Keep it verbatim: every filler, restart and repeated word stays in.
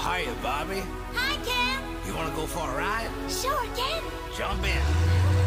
Hiya, Bobby. Hi, Ken. You wanna go for a ride? Sure, Ken. Jump in.